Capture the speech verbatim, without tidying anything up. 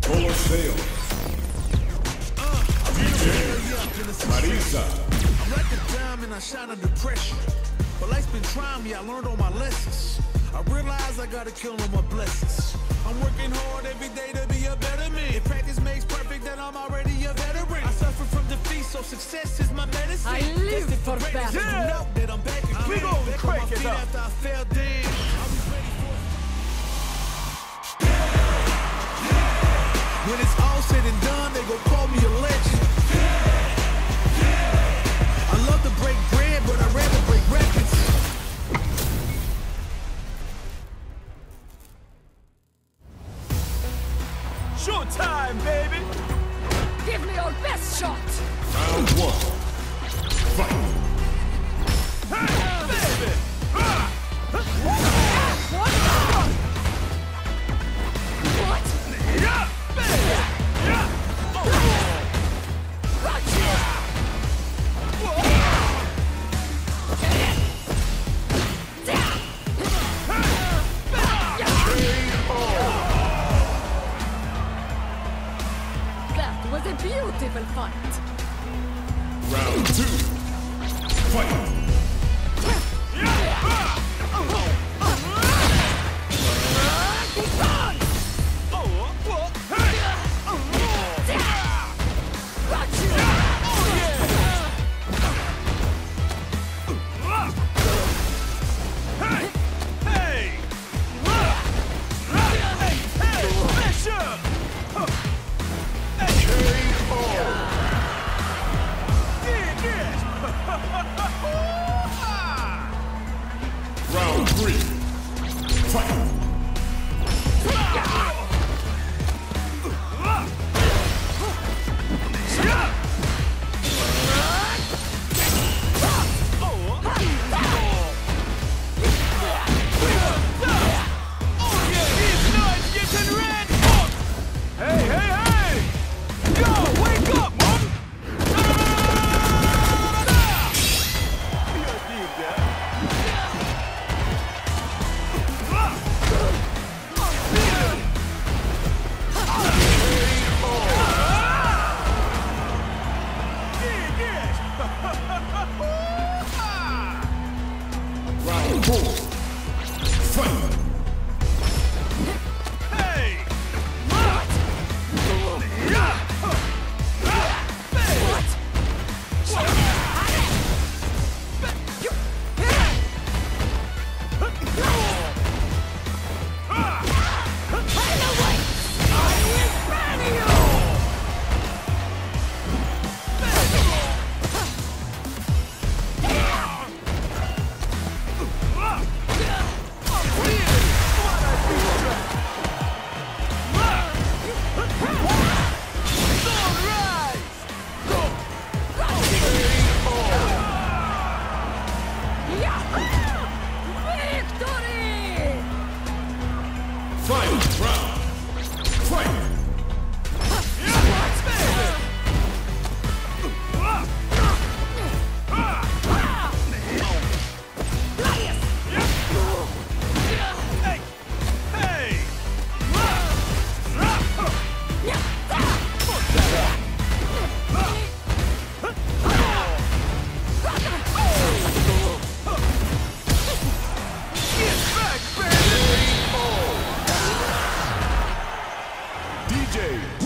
Colosseum. D J Marisa. I'm like a diamond, I shine under pressure. But life's been trying me, I learned all my lessons. I realize I gotta kill all my blessings. I'm working hard every day to be a better man. If practice makes perfect, then I'm already a veteran. I suffer from defeat, so success is my medicine. I live for battle. Yeah. Know that I'm back again. We gon' back crank on my it feet up. after I fell down. I was ready for When it's all said and done, they gon' call me a legend. I love to break bread, but I'd rather break records. Showtime, baby! Give me your best shot! Round one. Fight. Hey, baby! Ah! What? Yeah, baby! Yeah! That was a beautiful fight. Round two. Fight. Round three. Fight. Hey, hey, hey! Yo, wake up, mom! You did that. Round four. Fight. Hey! Victory! Final round. Fight. D J